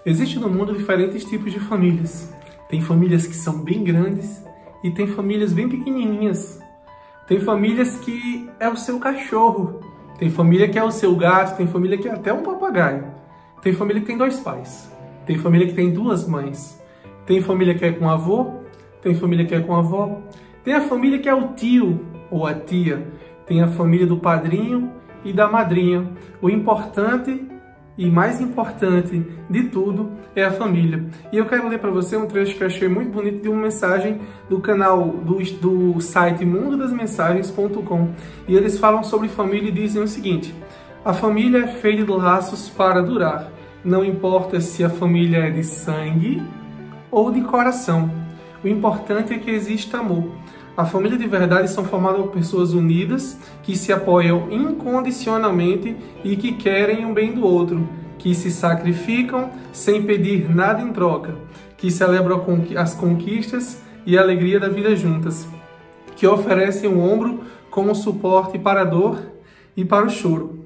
Existem no mundo diferentes tipos de famílias. Tem famílias que são bem grandes e tem famílias bem pequenininhas. Tem famílias que é o seu cachorro. Tem família que é o seu gato. Tem família que é até um papagaio. Tem família que tem 2 pais. Tem família que tem 2 mães. Tem família que é com avô. Tem família que é com avó. Tem a família que é o tio ou a tia. Tem a família do padrinho e da madrinha. O importante e mais importante de tudo é a família. E eu quero ler para você um trecho que eu achei muito bonito de uma mensagem do canal do site mundodasmensagens.com. E eles falam sobre família e dizem o seguinte: a família é feita de laços para durar. Não importa se a família é de sangue ou de coração. O importante é que exista amor. A família de verdade são formadas por pessoas unidas, que se apoiam incondicionalmente e que querem o bem do outro, que se sacrificam sem pedir nada em troca, que celebram as conquistas e a alegria da vida juntas, que oferecem o ombro como suporte para a dor e para o choro.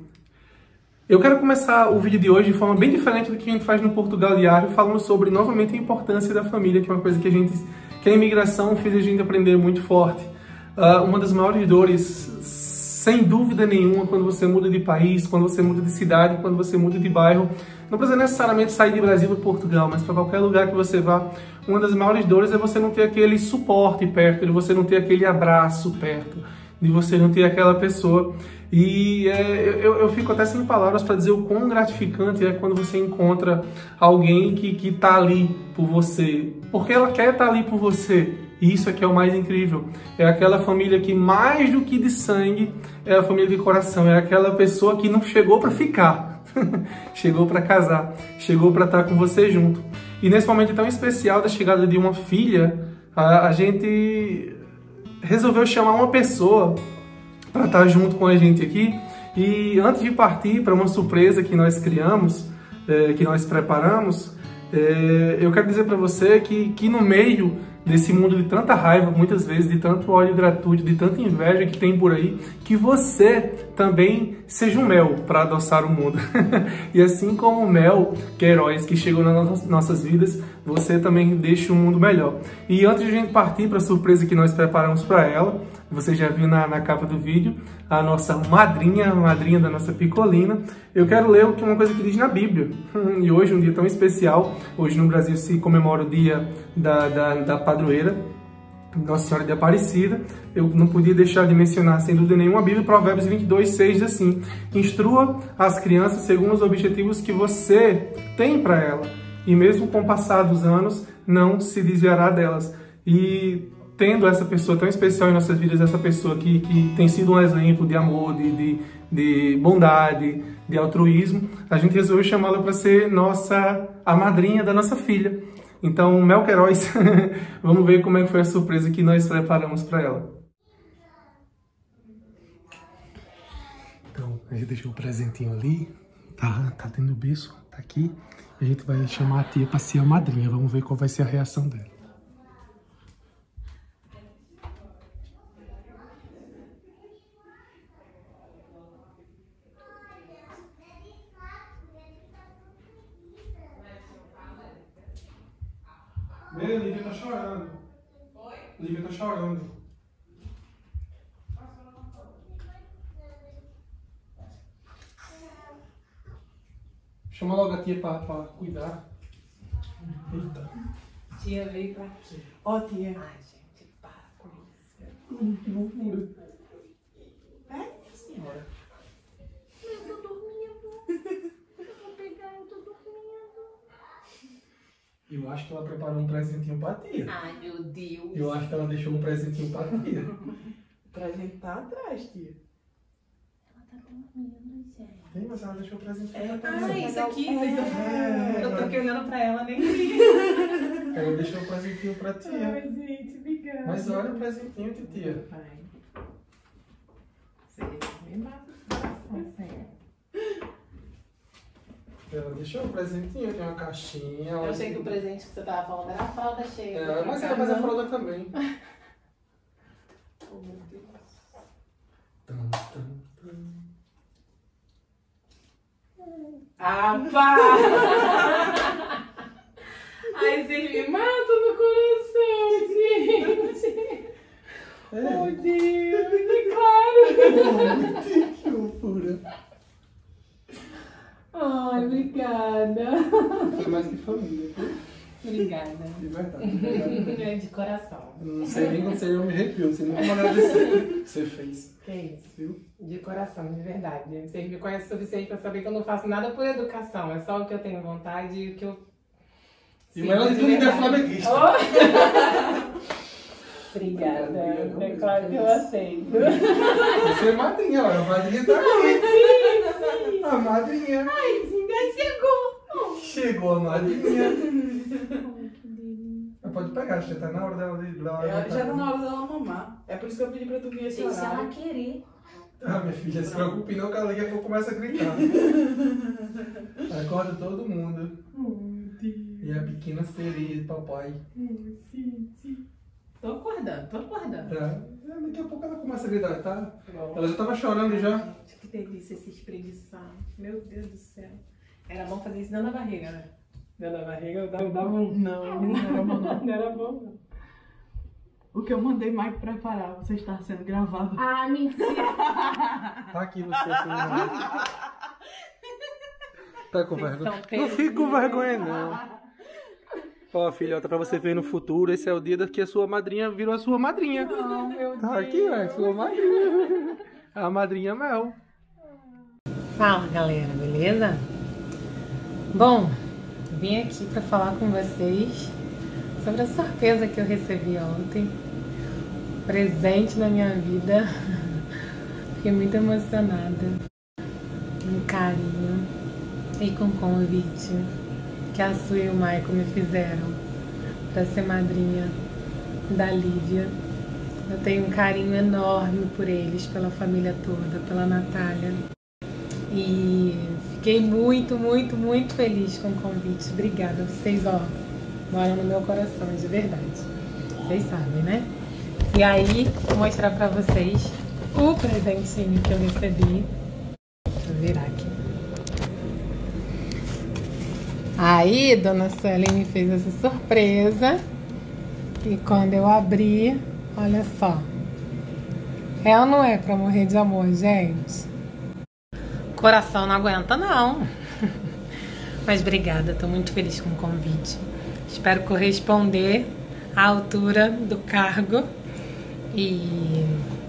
Eu quero começar o vídeo de hoje de forma bem diferente do que a gente faz no Portugal Diário, falando sobre, novamente, a importância da família, que é uma coisa que a imigração fez a gente aprender muito forte. Uma das maiores dores, sem dúvida nenhuma, quando você muda de país, quando você muda de cidade, quando você muda de bairro, não precisa necessariamente sair de Brasil para Portugal, mas para qualquer lugar que você vá, uma das maiores dores é você não ter aquele suporte perto, de você não ter aquele abraço perto, de você não ter aquela pessoa. E eu fico até sem palavras para dizer o quão gratificante é quando você encontra alguém que tá ali por você, porque ela quer estar ali por você. E isso é que é o mais incrível. É aquela família que, mais do que de sangue, é a família de coração. É aquela pessoa que não chegou para ficar, chegou para casar, chegou para estar com você junto. E nesse momento tão especial da chegada de uma filha, a gente resolveu chamar uma pessoa para estar junto com a gente aqui. E antes de partir para uma surpresa que nós criamos, que nós preparamos, eu quero dizer para você que no meio desse mundo de tanta raiva, muitas vezes, de tanto ódio gratuito, de tanta inveja que tem por aí, que você também seja um mel para adoçar o mundo. E assim como o mel, que é heróis que chegam nas nossas vidas, você também deixa o mundo melhor. E antes de a gente partir para a surpresa que nós preparamos para ela, você já viu na capa do vídeo, a nossa madrinha, a madrinha da nossa picolina, eu quero ler uma coisa que diz na Bíblia. E hoje, um dia tão especial, hoje no Brasil se comemora o dia da padroeira, Nossa Senhora de Aparecida. Eu não podia deixar de mencionar, sem dúvida nenhuma, a Bíblia, Provérbios 22:6 diz assim: instrua as crianças segundo os objetivos que você tem para ela, e mesmo com o passar dos anos, não se desviará delas. E tendo essa pessoa tão especial em nossas vidas, essa pessoa que tem sido um exemplo de amor, de bondade, de altruísmo, a gente resolveu chamá-la para ser a madrinha da nossa filha. Então, Mel Queiroz, vamos ver como é que foi a surpresa que nós preparamos para ela. Então, a gente deixou o presentinho ali, tá dentro do berço, tá aqui. A gente vai chamar a tia para ser a madrinha, vamos ver qual vai ser a reação dela. Lívia tá chorando. Oi? Lívia tá chorando. Chama logo a tia pra cuidar. Eita. Tia veio pra quê? Ó, tia. Ai, gente, para com isso. Que loucura. Minha senhora. Eu tô dormindo. Eu vou pegar, eu tô dormindo. Eu acho que ela preparou um presentinho pra tia. Ai, meu Deus. Eu acho que ela deixou um presentinho pra tia. Pra gente tá atrás, tia. Ela tá dormindo, gente. Sim, mas ela deixou um presentinho pra tia. Ah, isso aqui. Eu tô aqui olhando pra ela, nem vi. Ela deixou um presentinho pra tia. Ai, gente, obrigada. Mas olha o presentinho de tia. Pai. Você me mata o coração. Ela deixou um presentinho, tem uma caixinha. Eu achei que o presente que você tava falando era a fralda cheia. Mas ela faz a fralda também. Oh, meu Deus. Tum, tum, tum. Ah, pá! Obrigada. Foi mais que família, viu? Obrigada. De verdade, de verdade. É de coração. Não sei nem quando você me arrepiou, você nem como agradecer o que você fez. Que isso? Viu? De coração, de verdade. Vocês me conhecem o suficiente pra saber que eu não faço nada por educação. É só o que eu tenho vontade e o que eu... E o melhor de tudo ainda é flamenguista. Obrigada. É claro que eu aceito. Você é madrinha, ó. A madrinha tá aqui. A madrinha. Ai, ainda chegou. Chegou a madrinha. Mas pode pegar, já tá na hora dela de Já tá na hora dela mamar. É por isso que eu pedi pra tu vir esse Deixa ela horário. querer. Ah, minha filha, se preocupe não, que ela daqui a pouco começa a gritar. Acorda todo mundo. E a pequena sereia de papai. Tô acordando, tô acordando. Tá? Daqui a pouco ela começa a gritar, tá? Ela já tava chorando já. Gente, que delícia esse espreguiçar. Meu Deus do céu. Era bom fazer isso dentro da barriga, né? Dentro da barriga eu dava um... Não era bom. Não era bom, não. O que eu mandei Mike preparar, você está sendo gravado. Ah, mentira. Tá aqui você assim. Tá com vergonha? são Não fica com vergonha, não. Ó, filhota, pra você ver no futuro, esse é o dia que a sua madrinha virou a sua madrinha. Não, meu Tá aqui, ó, sua madrinha. A madrinha Mel. Fala, galera, beleza? Bom, vim aqui pra falar com vocês sobre a surpresa que eu recebi ontem. Presente na minha vida. Fiquei muito emocionada. Um carinho e com convite que a Su e o Maicon me fizeram para ser madrinha da Lívia. Eu tenho um carinho enorme por eles, pela família toda, pela Natália. E fiquei muito, muito, muito feliz com o convite. Obrigada. Vocês, ó, moram no meu coração, de verdade. Vocês sabem, né? E aí, vou mostrar pra vocês o presentinho que eu recebi. Vou virar aqui. Aí, dona Sueli me fez essa surpresa. E quando eu abri, olha só. É ou não é pra morrer de amor, gente? Coração não aguenta, não. Mas obrigada, tô muito feliz com o convite. Espero corresponder à altura do cargo. E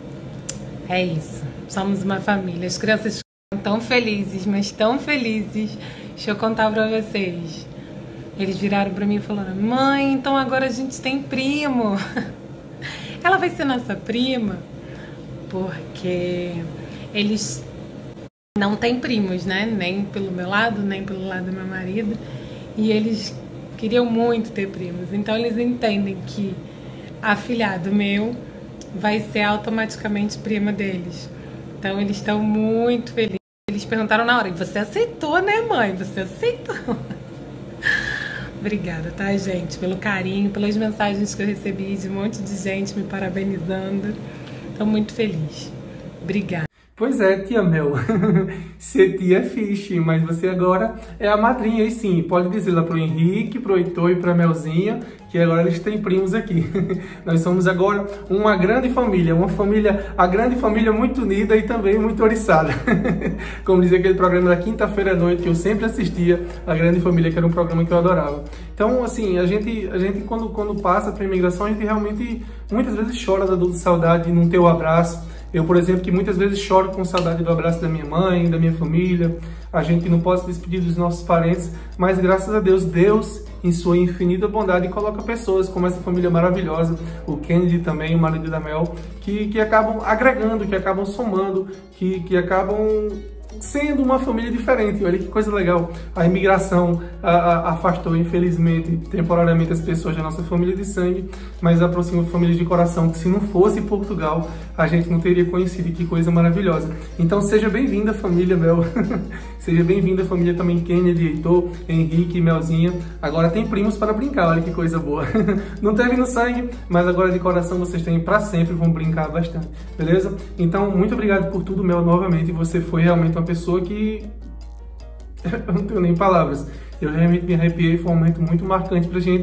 é isso. Somos uma família. As crianças estão tão felizes, mas tão felizes. Deixa eu contar pra vocês. Eles viraram pra mim e falaram: mãe, então agora a gente tem primo. Ela vai ser nossa prima? Porque eles não têm primos, né? Nem pelo meu lado, nem pelo lado do meu marido. E eles queriam muito ter primos. Então eles entendem que afilhado meu vai ser automaticamente prima deles. Então eles estão muito felizes. Eles perguntaram na hora: você aceitou, né, mãe? Você aceitou? Obrigada, tá, gente? Pelo carinho, pelas mensagens que eu recebi de um monte de gente me parabenizando. Estou muito feliz. Obrigada. Pois é, tia Mel, ser tia é fixe, mas você agora é a madrinha, e sim, pode dizer lá pro Henrique, pro Heitor e pra Melzinha, que agora eles têm primos aqui. Nós somos agora uma grande família, a grande família muito unida e também muito oriçada. Como dizia aquele programa da quinta-feira à noite, que eu sempre assistia, A Grande Família, que era um programa que eu adorava. Então, assim, a gente quando passa pra imigração, a gente realmente, muitas vezes chora da dor de saudade de não ter o abraço. Eu, por exemplo, que muitas vezes choro com saudade do abraço da minha mãe, da minha família. A gente não pode se despedir dos nossos parentes, mas graças a Deus, Deus, em sua infinita bondade, coloca pessoas como essa família maravilhosa, o Kennedy também, o marido da Mel, que acabam agregando, que acabam somando, que acabam sendo uma família diferente. Olha que coisa legal. A imigração afastou, infelizmente, temporariamente as pessoas da nossa família de sangue, mas aproxima famílias de coração, que se não fosse Portugal, a gente não teria conhecido. Que coisa maravilhosa. Então seja bem-vinda, família Mel. Seja bem-vinda, família também Kennedy, Heitor, Henrique e Melzinha. Agora tem primos para brincar, olha que coisa boa. Não teve no sangue, mas agora de coração vocês têm para sempre, vão brincar bastante, beleza? Então, muito obrigado por tudo, Mel, novamente. Você foi realmente uma pessoa que... eu não tenho nem palavras. Eu realmente me arrepiei, foi um momento muito marcante pra gente.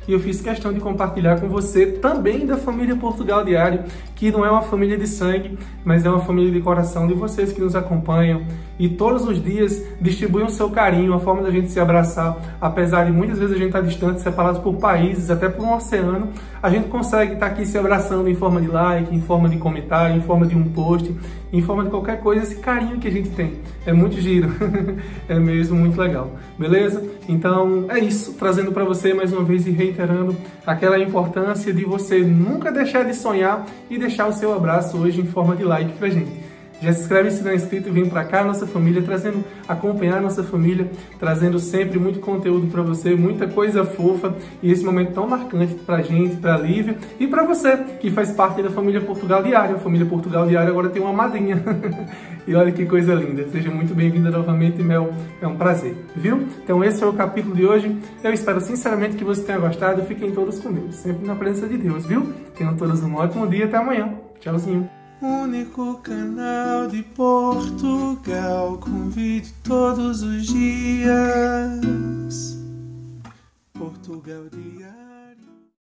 e eu fiz questão de compartilhar com você também da família Portugal Diário, que não é uma família de sangue, mas é uma família de coração, de vocês que nos acompanham e todos os dias distribuem o seu carinho, a forma da gente se abraçar, apesar de muitas vezes a gente estar distante, separados por países, até por um oceano, a gente consegue estar aqui se abraçando em forma de like, em forma de comentário, em forma de um post, em forma de qualquer coisa, esse carinho que a gente tem. É muito giro, é mesmo muito legal, beleza? Então é isso, trazendo para você mais uma vez e reiterando aquela importância de você nunca deixar de sonhar e deixar o seu abraço hoje em forma de like pra gente. Já se inscreve se não é inscrito e vem pra cá, nossa família, acompanhar nossa família, trazendo sempre muito conteúdo pra você, muita coisa fofa e esse momento tão marcante pra gente, pra Lívia e pra você que faz parte da família Portugal Diário. A família Portugal Diário agora tem uma madrinha. E olha que coisa linda. Seja muito bem-vinda novamente, Mel. É um prazer, viu? Então esse é o capítulo de hoje. Eu espero sinceramente que você tenha gostado. Fiquem todos com Deus, sempre na presença de Deus, viu? Tenham todos um ótimo dia. Até amanhã. Tchauzinho. Único canal de Portugal, com vídeo todos os dias.